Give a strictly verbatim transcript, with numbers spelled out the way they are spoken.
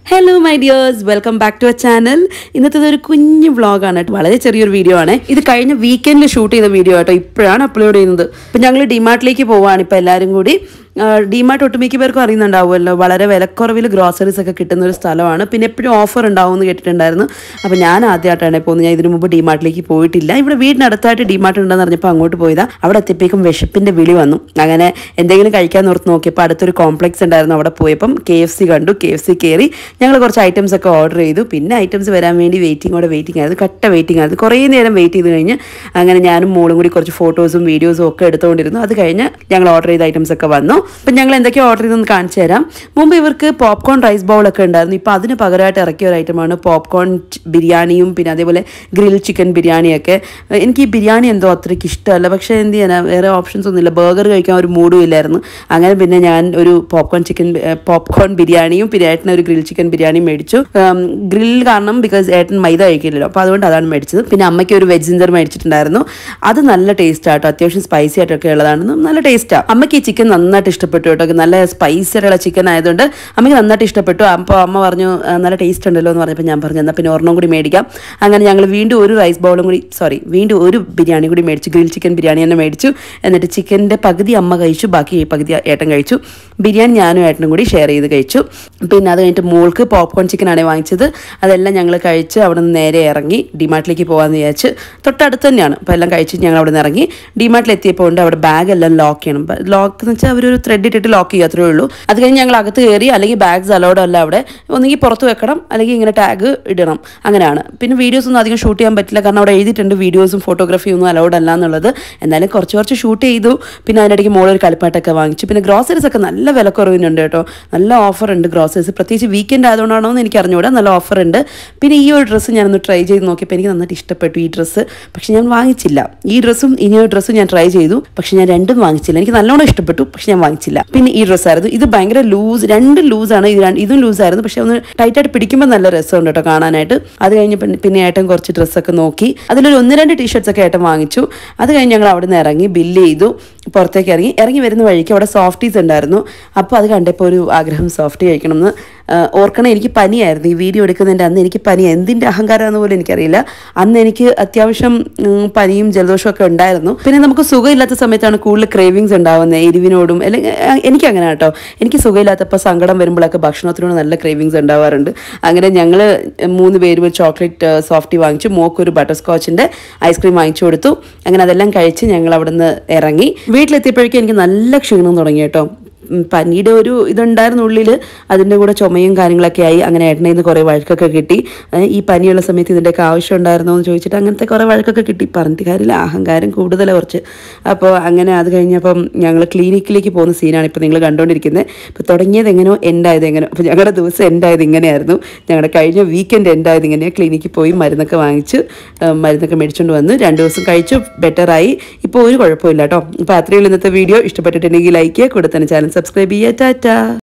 Hello my dears, welcome back to our channel. ഇന്നത്തെ ഒരു കുഞ്ഞു വ്ളോഗാണ്. വളരെ ചെറിയൊരു വീഡിയോ ആണ്. ഇത് കഴിഞ്ഞ വീക്കെൻഡിൽ ഷൂട്ട് ചെയ്ത വീഡിയോ ആട്ടോ. ഇപ്പോഴാണ് അപ്ലോഡ് ചെയ്യുന്നത്. അപ്പോൾ ഞങ്ങൾ ഡിമാർട്ടിലേക്ക് പോവാണ് ഇപ്പോൾ എല്ലാവരും കൂടി. ഡിമാർട്ട് ഒട്ടുമിക്ക പേർക്കും അറിയുന്നുണ്ടാവുമല്ലോ, വളരെ വിലക്കുറവിൽ ഗ്രോസറീസ് ഒക്കെ കിട്ടുന്ന ഒരു സ്ഥലമാണ്. പിന്നെ എപ്പോഴും ഓഫർ ഉണ്ടാവും എന്ന് കേട്ടിട്ടുണ്ടായിരുന്നു. അപ്പോൾ ഞാൻ ആദ്യമായിട്ടാണ് പോകുന്നത്. ഞാൻ ഇതിനു മുമ്പ് ഡിമാർട്ടിലേക്ക് പോയിട്ടില്ല. ഇവിടെ വീടിനടുത്തായിട്ട് ഡിമാർട്ട് ഉണ്ടെന്ന് പറഞ്ഞപ്പോൾ അങ്ങോട്ട് പോയതാ. അവിടെ എത്തിയപ്പോഴേക്കും വിശപ്പിൻ്റെ വിളി വന്നു. അങ്ങനെ എന്തെങ്കിലും കഴിക്കാൻ ഓർത്ത് നോക്കിയപ്പോൾ അടുത്തൊരു കോംപ്ലക്സ് ഉണ്ടായിരുന്നു. അവിടെ പോയപ്പം കെ എഫ് സി കണ്ടു. കെ എഫ് സി കയറി ഞങ്ങൾ കുറച്ച് ഐറ്റംസ് ഒക്കെ ഓർഡർ ചെയ്തു. പിന്നെ ഐറ്റംസ് വരാൻ വേണ്ടി വെയിറ്റിങ്ങോടെ വെയിറ്റിംഗ് ആയിരുന്നു. കട്ട വെയിറ്റിംഗ് ആയിരുന്നു. കുറേ നേരം വെയിറ്റ് ചെയ്ത് കഴിഞ്ഞ് അങ്ങനെ ഞാനും മോളും കൂടി കുറച്ച് ഫോട്ടോസും വീഡിയോസും ഒക്കെ എടുത്തുകൊണ്ടിരുന്നു. അത് കഴിഞ്ഞ് ഞങ്ങൾ ഓർഡർ ചെയ്ത ഐറ്റംസ് ഒക്കെ വന്നു. അപ്പം ഞങ്ങൾ എന്തൊക്കെയാണ് ഓർഡർ ചെയ്തെന്ന് കാണിച്ചു തരാം. മുമ്പ് ഇവർക്ക് പോപ്കോൺ റൈസ് ബൗളൊക്കെ ഉണ്ടായിരുന്നു. ഇപ്പോൾ അതിന് പകരമായിട്ട് ഇറക്കിയ ഒരു ഐറ്റമാണ് പോപ്കോൺ ബിരിയാണിയും പിന്നെ അതേപോലെ ഗ്രിൽ ചിക്കൻ ബിരിയാണിയൊക്കെ. എനിക്ക് ഈ ബിരിയാണി എന്തോ അത്രയ്ക്ക് ഇഷ്ടമല്ല. പക്ഷേ എന്ത് ചെയ്യാനാ, വേറെ ഓപ്ഷൻസ് ഒന്നുമില്ല. ബർഗർ കഴിക്കാൻ ഒരു മൂഡും ഇല്ലായിരുന്നു. അങ്ങനെ പിന്നെ ഞാൻ ഒരു പോപ്കോൺ ചിക്കൻ പോപ്കോൺ ബിരിയാണിയും പിന്നെ ഏട്ടന് ഒരു ഗ്രിൽ ചിക്കൻ ബിരിയാണിയും മേടിച്ചു. ഗ്രിൽ കാരണം ബിക്കോസ് ഏട്ടൻ മൈദ കഴിക്കില്ലല്ലോ, അപ്പോൾ അതുകൊണ്ട് അതാണ് മേടിച്ചത്. പിന്നെ അമ്മയ്ക്ക് ഒരു വെജ് ജിഞ്ചർ മേടിച്ചിട്ടുണ്ടായിരുന്നു. അത് നല്ല ടേസ്റ്റ് ആട്ടോ, അത്യാവശ്യം സ്പൈസി ആയിട്ടൊക്കെ ഉള്ളതാണ്. നല്ല ടേസ്റ്റാണ്. അമ്മയ്ക്ക് ഈ ചിക്കൻ നന്നായിട്ട് ഇഷ്ടപ്പെട്ടു കേട്ടോ. നല്ല സ്പൈസി ആയിട്ടുള്ള ചിക്കൻ ആയതുകൊണ്ട് അമ്മയ്ക്ക് നന്നായിട്ട് ഇഷ്ടപ്പെട്ടു. അപ്പോൾ അമ്മ പറഞ്ഞു നല്ല ടേസ്റ്റ് ഉണ്ടല്ലോ എന്ന് പറഞ്ഞപ്പോൾ ഞാൻ പറഞ്ഞു എന്നാൽ പിന്നെ ഒരെണ്ണം കൂടി മേടിക്കാം. അങ്ങനെ ഞങ്ങൾ വീണ്ടും ഒരു റൈസ് ബൗളും കൂടി സോറി വീണ്ടും ഒരു ബിരിയാണി കൂടി മേടിച്ചു. ഗ്രിൽ ചിക്കൻ ബിരിയാണി തന്നെ മേടിച്ചു. എന്നിട്ട് ചിക്കൻ്റെ പകുതി അമ്മ കഴിച്ചു, ബാക്കി പകുതി ഏട്ടൻ കഴിച്ചു. ബിരിയാണി ഞാനും ഏട്ടനും കൂടി ഷെയർ ചെയ്ത് കഴിച്ചു. പിന്നെ അത് കഴിഞ്ഞിട്ട് മോൾക്ക് പോപ്കോൺ ചിക്കനാണ് വാങ്ങിച്ചത്. അതെല്ലാം ഞങ്ങൾ കഴിച്ച് അവിടെ നിന്ന് നേരെ ഇറങ്ങി ഡിമാർട്ടിലേക്ക് പോകാമെന്ന് വിചാരിച്ച്. തൊട്ടടുത്ത് തന്നെയാണ്. അപ്പോൾ എല്ലാം കഴിച്ച് ഞങ്ങൾ അവിടെ നിന്ന് ഇറങ്ങി. ഡിമാർട്ടിൽ എത്തിയപ്പോൾ ഉണ്ട് അവിടെ ബാഗ് എല്ലാം ലോക്ക് ചെയ്യണം. ലോക്ക് എന്ന് വെച്ചാൽ അവരൊരു ത്രെഡ് ഇട്ടിട്ട് ലോക്ക് ചെയ്യുക, അത്രേ ഉള്ളൂ. അത് കഴിഞ്ഞ് ഞങ്ങൾ അകത്ത് കയറി. അല്ലെങ്കിൽ ബാഗ്സ് അലൗഡ് അല്ല അവിടെ. ഒന്നെങ്കിൽ പുറത്ത് വെക്കണം അല്ലെങ്കിൽ ഇങ്ങനെ ടാഗ് ഇടണം, അങ്ങനെയാണ്. പിന്നെ വീഡിയോസ് ഒന്നും അധികം ഷൂട്ട് ചെയ്യാൻ പറ്റില്ല, കാരണം അവിടെ എഴുതിയിട്ടുണ്ട് വീഡിയോസും ഫോട്ടോഗ്രാഫിയും ഒന്നും അലൗഡ് അല്ല എന്നുള്ളത്. എന്നാലും കുറച്ച് കുറച്ച് ഷൂട്ട് ചെയ്തു. പിന്നെ അതിനിടയ്ക്ക് മോളൊരു കളിപ്പാട്ടൊക്കെ വാങ്ങിച്ചു. പിന്നെ ഗ്രോസറീസ് ഒക്കെ നല്ല വിലക്കുറവിനുണ്ട് കേട്ടോ. നല്ല ഓഫർ ഉണ്ട് ഗ്രോസറീസ്, പ്രത്യേകിച്ച് വീക്കെൻഡ് ആയതുകൊണ്ടാണോ എന്ന് എനിക്ക് അറിഞ്ഞുകൂടാ. നല്ല ഓഫർ ഉണ്ട്. പിന്നെ ഈ ഒരു ഡ്രസ്സ് ഞാനൊന്ന് ട്രൈ ചെയ്ത് നോക്കിയപ്പോൾ എനിക്ക് നന്നായിട്ട് ഇഷ്ടപ്പെട്ടു ഈ ഡ്രസ്സ്. പക്ഷെ ഞാൻ വാങ്ങിച്ചില്ല. ഈ ഡ്രസ്സും ഇനി ഒരു ഡ്രസ്സും ഞാൻ ട്രൈ ചെയ്തു, പക്ഷെ ഞാൻ രണ്ടും വാങ്ങിച്ചില്ല. എനിക്ക് നല്ലോണം ഇഷ്ടപ്പെട്ടു, പക്ഷെ ഞാൻ വാങ്ങിച്ചില്ല. പിന്നെ ഈ ഡ്രസ്സായിരുന്നു. ഇത് ഭയങ്കര ലൂസ്, രണ്ടും ലൂസാണ്. ഇത് ഇതും ലൂസായിരുന്നു, പക്ഷെ ഒന്ന് ടൈറ്റായിട്ട് പിടിക്കുമ്പോൾ നല്ല രസമുണ്ട് കേട്ടോ കാണാനായിട്ട്. അത് കഴിഞ്ഞ് പിന്നെ ഏട്ടൻ കുറച്ച് ഡ്രസ്സൊക്കെ നോക്കി. അതിലൊരു ഒന്ന് രണ്ട് ടീഷർട്സ് ഒക്കെ ഏട്ടൻ വാങ്ങിച്ചു. അത് കഴിഞ്ഞ് ഞങ്ങൾ അവിടെ നിന്ന് ഇറങ്ങി ബില്ല് ചെയ്തു. പുറത്തേക്ക് ഇറങ്ങി ഇറങ്ങി വരുന്ന വഴിക്ക് അവിടെ സോഫ്റ്റീസ് ഉണ്ടായിരുന്നു. അപ്പോൾ അത് കണ്ടപ്പോൾ ഒരു ആഗ്രഹം സോഫ്റ്റ് കഴിക്കണമെന്ന്. ഓർക്കണം, എനിക്ക് പനിയായിരുന്നു. ഈ വീഡിയോ എടുക്കുന്നതിൻ്റെ അന്ന് എനിക്ക് പനി, എന്തിൻ്റെ അഹങ്കാരമാണെന്ന് പോലും എനിക്കറിയില്ല. അന്ന് എനിക്ക് അത്യാവശ്യം പനിയും ജലദോഷവും ഒക്കെ ഉണ്ടായിരുന്നു. പിന്നെ നമുക്ക് സുഖമില്ലാത്ത സമയത്താണ് കൂടുതൽ ക്രേവിങ്സ് ഉണ്ടാവുന്നത്, എരിവിനോടും. അല്ലെങ്കിൽ എനിക്ക് അങ്ങനെ കേട്ടോ, എനിക്ക് സുഖമില്ലാത്തപ്പോൾ സങ്കടം വരുമ്പോഴൊക്കെ ഭക്ഷണത്തിനോട് നല്ല ക്രേവിങ്സ് ഉണ്ടാവാറുണ്ട്. അങ്ങനെ ഞങ്ങൾ മൂന്ന് പേരും ഒരു ചോക്ലേറ്റ് സോഫ്റ്റി വാങ്ങിച്ചു. മോക്കൊരു ബട്ടർ സ്കോച്ചിൻ്റെ ഐസ്ക്രീം വാങ്ങിച്ചു കൊടുത്തു. അങ്ങനെ അതെല്ലാം കഴിച്ച് ഞങ്ങൾ അവിടെ നിന്ന് ഇറങ്ങി. വീട്ടിലെത്തിയപ്പോഴേക്കും എനിക്ക് നല്ല ക്ഷീണം തുടങ്ങി കേട്ടോ. പനിയുടെ ഒരു ഇതുണ്ടായിരുന്നു ഉള്ളിൽ. അതിൻ്റെ കൂടെ ചുമയും കാര്യങ്ങളൊക്കെ ആയി. അങ്ങനെ ഏട്ടനെ നിന്ന് കുറേ വഴക്കൊക്കെ കിട്ടി. ഈ പനിയുള്ള സമയത്ത് ഇതിൻ്റെയൊക്കെ ആവശ്യം ഉണ്ടായിരുന്നോ എന്ന് ചോദിച്ചിട്ട് അങ്ങനത്തെ കുറേ വഴക്കൊക്കെ കിട്ടി. പറഞ്ഞിട്ട് കാര്യമില്ല, അഹങ്കാരം കൂടുതലാണ് കുറച്ച്. അപ്പോൾ അങ്ങനെ അത് കഴിഞ്ഞപ്പം ഞങ്ങൾ ക്ലിനിക്കിലേക്ക് പോകുന്ന സീനാണ് ഇപ്പോൾ നിങ്ങൾ കണ്ടുകൊണ്ടിരിക്കുന്നത്. ഇപ്പോൾ തുടങ്ങിയത് എങ്ങനെയോ എൻഡായത് എങ്ങനെയോ. അപ്പോൾ ഞങ്ങളുടെ ദിവസം എൻഡായത് ഇങ്ങനെയായിരുന്നു. ഞങ്ങളുടെ കഴിഞ്ഞ വീക്കെൻഡ് എൻഡായത് ഇങ്ങനെയാണ്. ക്ലിനിക്കിൽ പോയി മരുന്നൊക്കെ വാങ്ങിച്ച് മരുന്നൊക്കെ മേടിച്ചുകൊണ്ട് വന്ന് രണ്ട് ദിവസം കഴിച്ചു, ബെറ്ററായി. ഇപ്പോൾ ഒരു കുഴപ്പമില്ല കേട്ടോ. അപ്പോൾ അത്രയുള്ള ഇന്നത്തെ വീഡിയോ. ഇഷ്ടപ്പെട്ടിട്ടുണ്ടെങ്കിൽ ലൈക്ക് ചെയ്യുക, കൂടെ തന്നെ ചാനൽ സബ്സ്ക്രൈബ് ചെയ്യുക. ടാറ്റാ.